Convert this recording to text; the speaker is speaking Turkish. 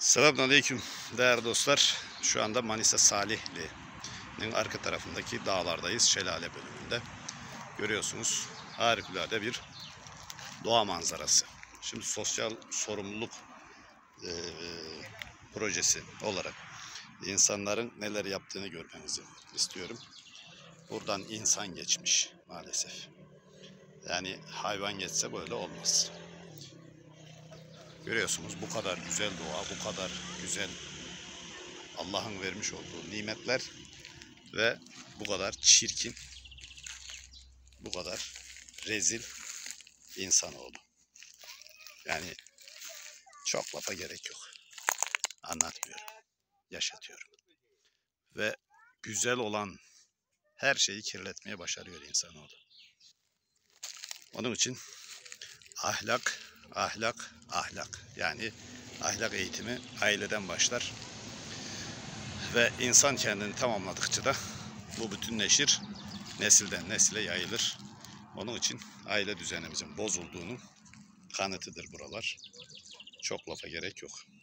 Selamünaleyküm değerli dostlar. Şu anda Manisa Salihli'nin arka tarafındaki dağlardayız. Şelale bölümünde. Görüyorsunuz harikulade bir doğa manzarası. Şimdi sosyal sorumluluk projesi olarak insanların neler yaptığını görmenizi istiyorum. Buradan insan geçmiş maalesef. Yani hayvan geçse böyle olmaz. Görüyorsunuz bu kadar güzel doğa, bu kadar güzel Allah'ın vermiş olduğu nimetler ve bu kadar çirkin, bu kadar rezil insanoğlu. Yani çok lafa gerek yok. Anlatmıyorum, yaşatıyorum. Ve güzel olan her şeyi kirletmeye başarıyor insanoğlu. Onun için ahlak, ahlak, ahlak. Yani ahlak eğitimi aileden başlar. Ve insan kendini tamamladıkça da bu bütünleşir, nesilden nesile yayılır. Onun için aile düzenimizin bozulduğunun kanıtıdır buralar. Çok lafa gerek yok.